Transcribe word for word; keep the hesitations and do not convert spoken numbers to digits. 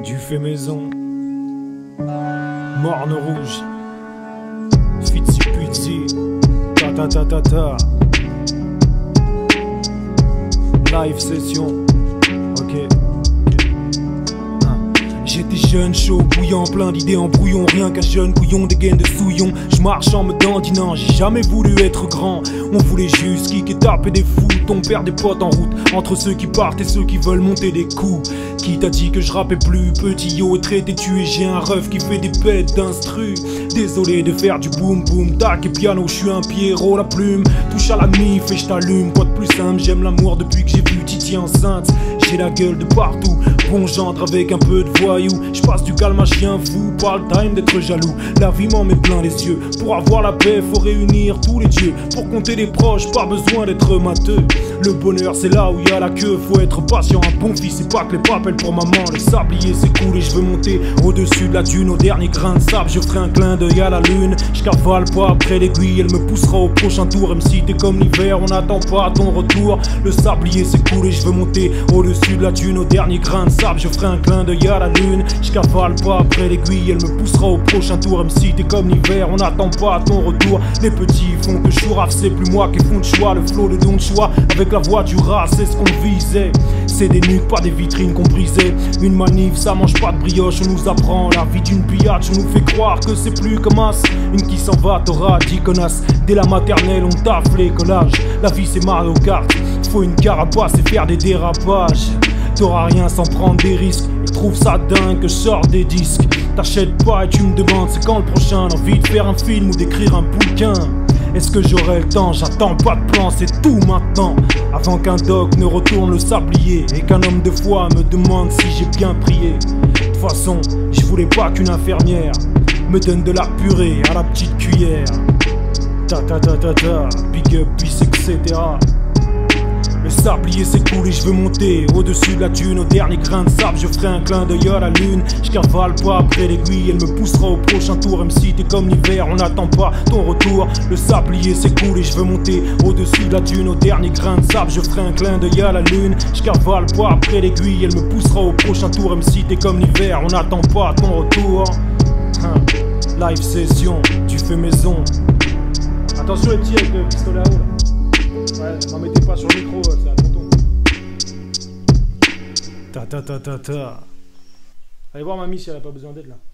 Du fait maison, morne rouge, Fitzy Puzzy, ta ta ta ta ta. Live session, ok. J'étais jeune, chaud, bouillant, plein d'idées en brouillon. Rien qu'un jeune couillon, des gaines de souillon. Je marche en me dandinant, j'ai jamais voulu être grand. On voulait juste kicker, taper des fous. On perd des potes en route, entre ceux qui partent et ceux qui veulent monter des coups. Qui t'a dit que je rappais plus, petit yo, traité tué. J'ai un ref qui fait des bêtes d'instru. Désolé de faire du boum boum, tac et piano, je suis un Pierrot, la plume. Touche à la mif et je t'allume, quoi de plus simple. J'aime l'amour depuis que j'ai vu Titi enceinte. J'ai la gueule de partout, bon gendre avec un peu de voyou. Je passe du calme à chien fou, pas le time d'être jaloux. La vie m'en met plein les yeux. Pour avoir la paix, faut réunir tous les dieux. Pour compter les proches, pas besoin d'être matheux. Le bonheur c'est là où y a la queue. Faut être patient, un bon fils, c'est pas que les papels pour maman. Le sablier c'est cool et je veux monter au-dessus de la dune. Au dernier grain de sable, je ferai un clin d'œil à la lune. Je cavale pas après l'aiguille, elle me poussera au prochain tour. Même si t'es comme l'hiver, on n'attend pas ton retour. Le sablier c'est cool et je veux monter au-dessus de la dune. Au dernier grain de sable, je ferai un clin d'œil à la lune. Je cavale pas après l'aiguille, elle me poussera au prochain tour. Même si t'es comme l'hiver, on n'attend pas ton retour. Les petits font que chouraf, c'est plus moi qui font de choix. Le flot de don de choix, avec la voix du rat, c'est ce qu'on visait. C'est des nuques, pas des vitrines qu'on brisait. Une manif, ça mange pas de brioche, on nous apprend la vie d'une pillage. On nous fait croire que c'est plus comme as. Une qui s'en va, t'auras dix connasses. Dès la maternelle, on taffe les collages. La vie c'est Mario Kart, faut une carapace et faire des dérapages. T'auras rien sans prendre des risques. Ils trouvent ça dingue que je sors des disques. T'achètes pas et tu me demandes c'est quand le prochain. Envie de faire un film ou d'écrire un bouquin. Est-ce que j'aurai le temps? J'attends pas de plan, c'est tout maintenant. Avant qu'un doc ne retourne le sablier et qu'un homme de foi me demande si j'ai bien prié. De toute façon, je voulais pas qu'une infirmière me donne de la purée à la petite cuillère. Ta ta ta ta ta, big up, peace, et cetera. Le sablier c'est cool et je veux monter au-dessus de la dune. Au dernier grain de sable, je ferai un clin d'œil à la lune. Je cavale pas après l'aiguille, elle me poussera au prochain tour. Même si t'es comme l'hiver, on n'attend pas ton retour. Le sablier c'est cool et je veux monter au-dessus de la dune. Au dernier grain de sable, je ferai un clin d'œil à la lune. Je cavale pas après l'aiguille, elle me poussera au prochain tour. Même si t'es comme l'hiver, on n'attend pas ton retour. Hein. Live session, tu fais maison. Attention les petits avec le pistolet à eau là. Ouais, n'en mettez pas sur le micro, c'est un tonton. Ta ta ta ta ta. Allez voir mamie si elle a pas besoin d'aide là.